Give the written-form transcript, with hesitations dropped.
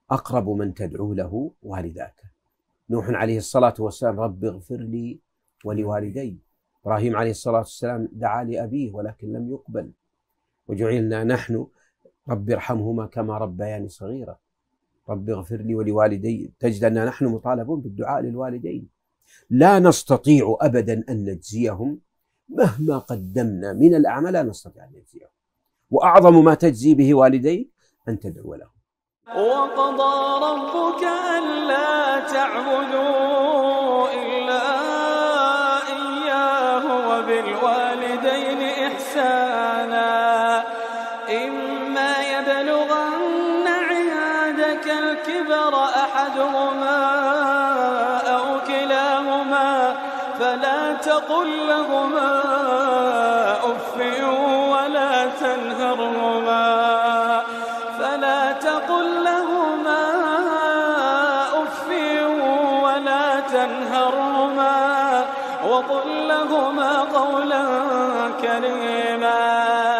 أقرب من تدعو له والداك. نوح عليه الصلاة والسلام: رب اغفر لي ولوالدي. إبراهيم عليه الصلاة والسلام دعا لأبيه ولكن لم يقبل. وجعلنا نحن: رب ارحمهما كما ربياني صغيرا. رب اغفر لي ولوالدي. تجد أننا نحن مطالبون بالدعاء للوالدين. لا نستطيع أبدا أن نجزيهم مهما قدمنا من الأعمال، لا نستطيع أن نجزيهم. وأعظم ما تجزي به والديك أن تدعو لهم. وقضى ربك ألا تعبدوا إلا إياه وبالوالدين إحسانا إما يبلغن عندك الكبر أحدهما أو كلاهما فلا تقل لهما أف ولا تنهرهما وقل لهما قولا كريما.